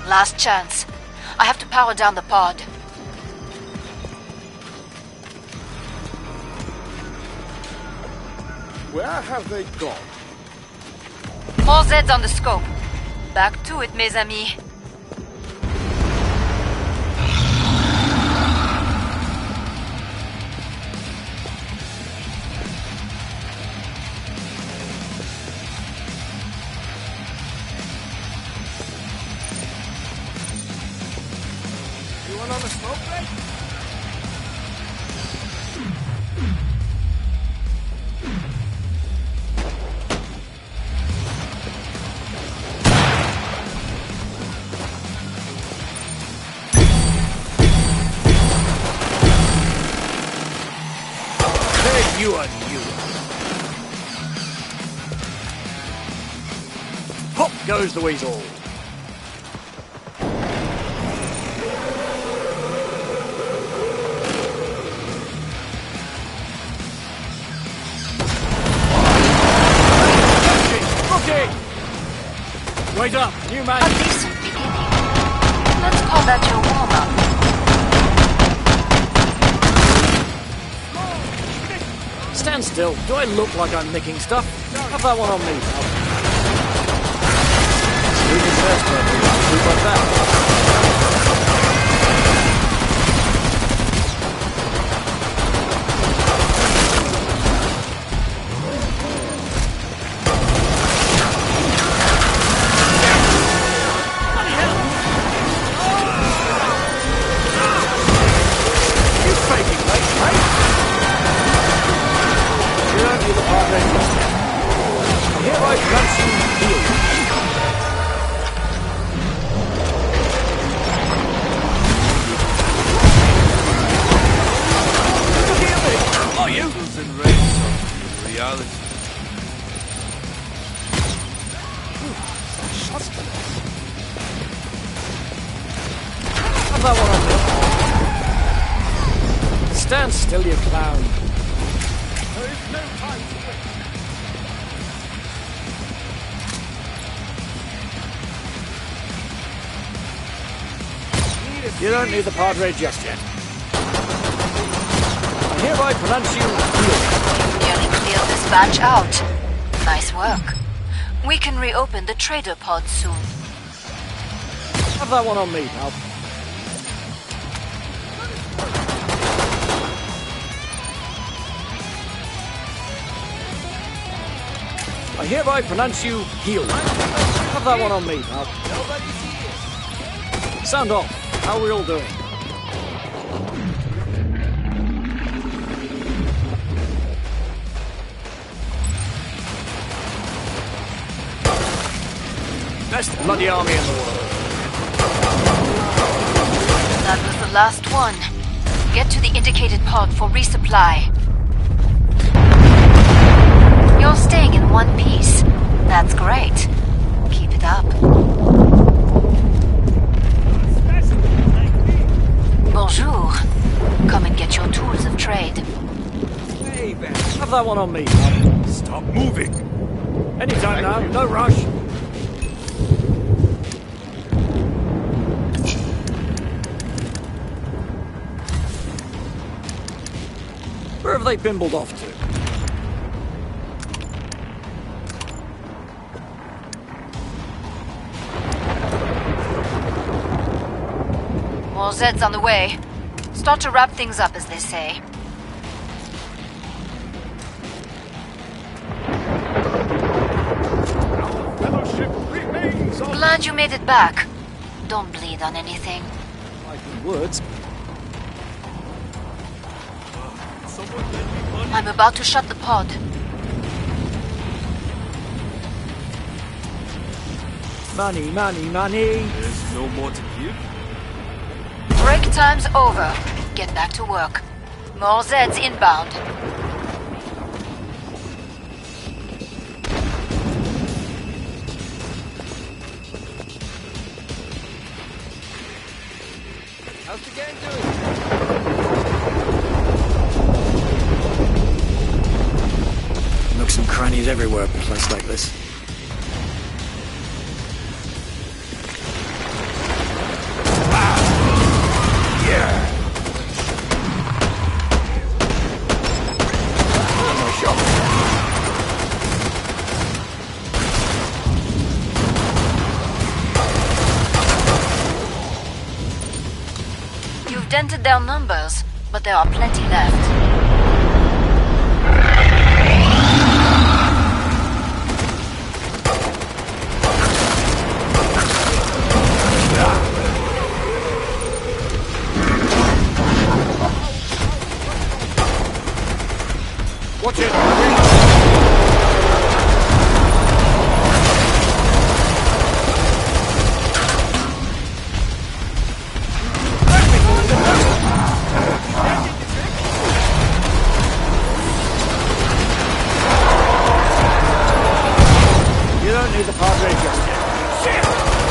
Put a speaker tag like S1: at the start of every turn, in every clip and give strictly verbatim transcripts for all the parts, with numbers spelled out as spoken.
S1: Last chance. I have to power down the pod.
S2: Where have they gone?
S1: More Zeds on the scope. Back to it, mes amis.
S2: Anyone on the smoke break? You are you. Pop goes the weasel. Wait up, new man.
S1: A decent beginning. Let's call that your warm-up.
S3: Stand still. Do I look like I'm nicking stuff? Have that one on me, pal. Who deserves to do like that? Stand still, you clown.
S2: There is no time to wait.
S3: You don't need the Padre just yet. I hereby pronounce you healed.
S1: You nearly cleared this batch out. Nice work. We can reopen the trader pod soon.
S3: Have that one on me, pal. I hereby pronounce you healed. Have that one on me, pal. Sound off. How are we all doing? Best bloody army in the world.
S1: That was the last one. Get to the indicated pod for resupply. You're staying in one piece. That's great. Keep it up. Bonjour. Come and get your tools of trade.
S2: Hey, Ben.
S3: Have that one on me.
S2: Stop moving.
S3: Anytime now. No rush. Where have they bimbled off to?
S1: More Zeds on the way. Start to wrap things up, as they say.
S2: Our fellowship remains on.
S1: Glad you made it back. Don't bleed on anything.
S3: Like the words.
S2: Someone lend me money.
S1: I'm about to shut the pod.
S3: Money, money, money.
S2: There's no more to give.
S1: Break time's over. Get back to work. More Zeds inbound.
S2: How's the gang doing?
S3: Nooks and crannies everywhere in a place like this.
S1: counted their numbers, but there are plenty left.
S3: Watch it! You don't need the Padre just yet. Shit!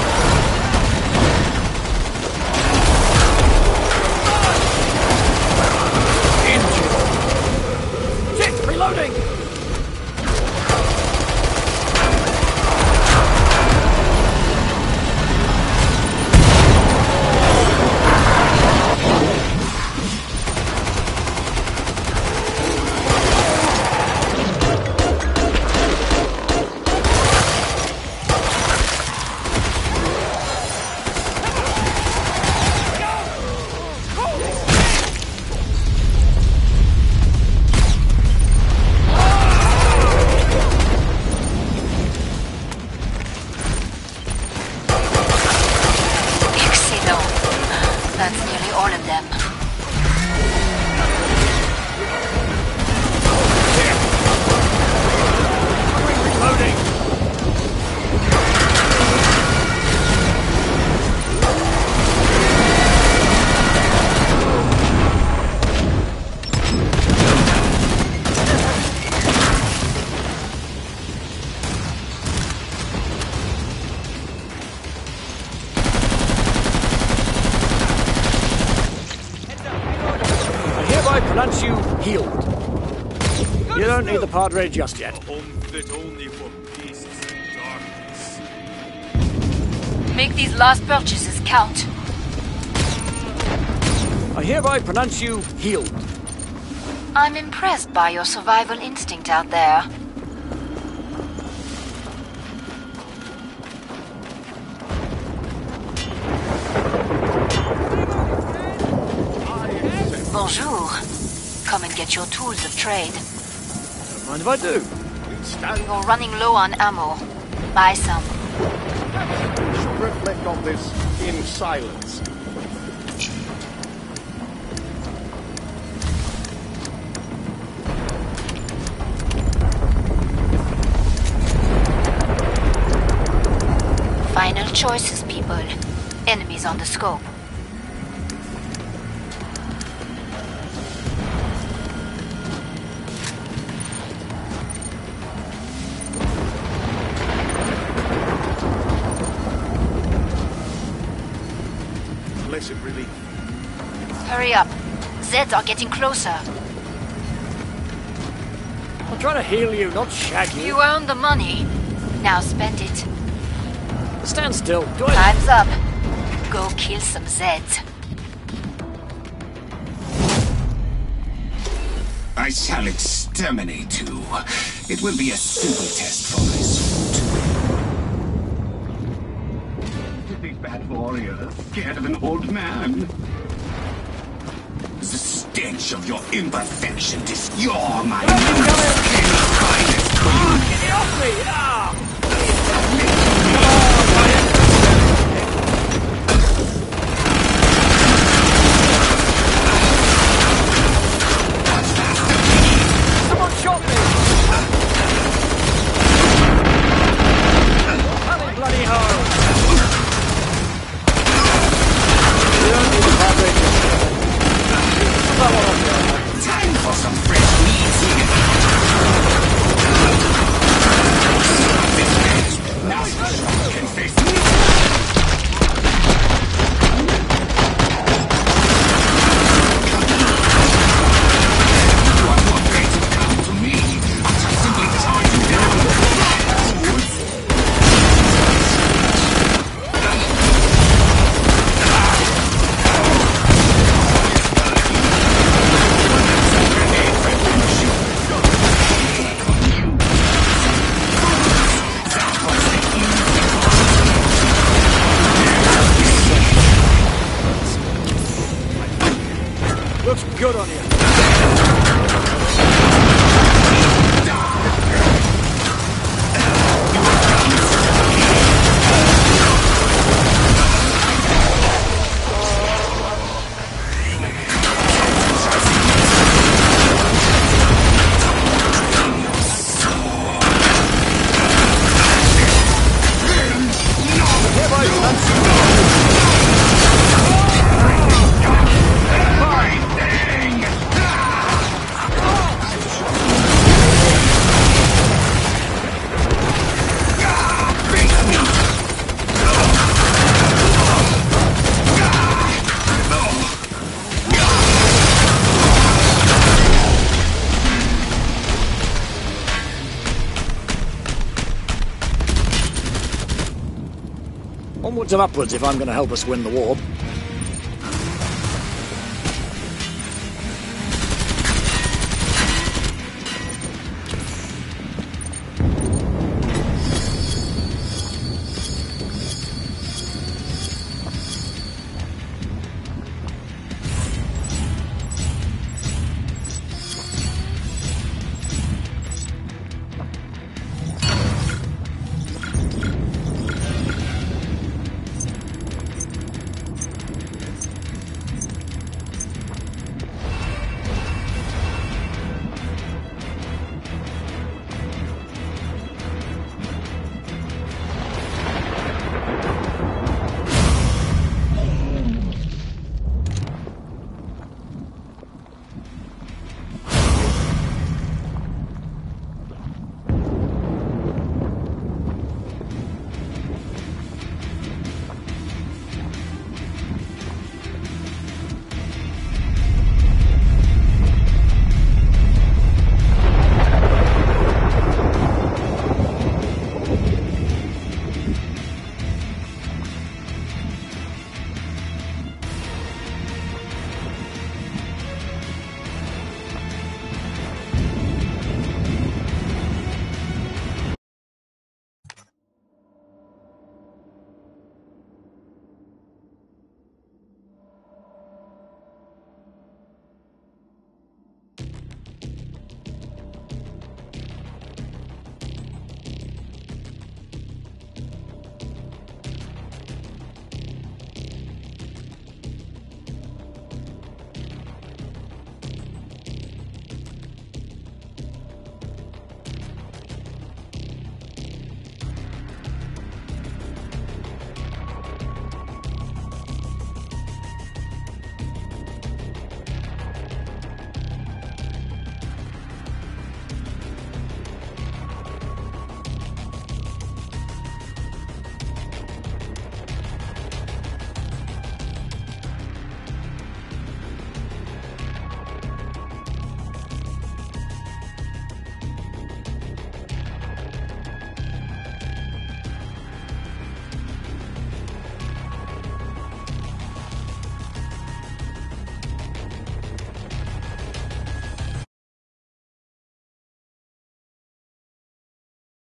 S3: Reloading!
S1: That's nearly all of them.
S3: Reloading! I pronounce you healed. You don't need the Padre just yet.
S2: A home fit only for beasts in darkness.
S1: Make these last purchases count.
S3: I hereby pronounce you healed.
S1: I'm impressed by your survival instinct out there. Bonjour. Come and get your tools of trade.
S3: Don't mind if I do.
S1: You're running low on ammo. Buy some.
S4: We should reflect on this in silence.
S1: Final choices, people. Enemies on the scope.
S4: Blessed relief.
S1: Hurry up. Zeds are getting closer.
S3: I'm trying to heal you, not shag you.
S1: You earned the money. Now spend it.
S3: Stand still. Do I...
S1: Time's up. Go kill some Zeds.
S5: I shall exterminate you. It will be a simple test for my suit. You big bad warrior, scared of an old man. The stench of your imperfection is your my skin finest queen.
S3: Get it off me! Ah! Someone shot me! Bloody, bloody hell! You don't need a Padre.
S5: Time for some fresh meat here. Now you can face me. You are not ready to come to me. I shall simply tie you down.
S3: Onwards and upwards if I'm going to help us win the war.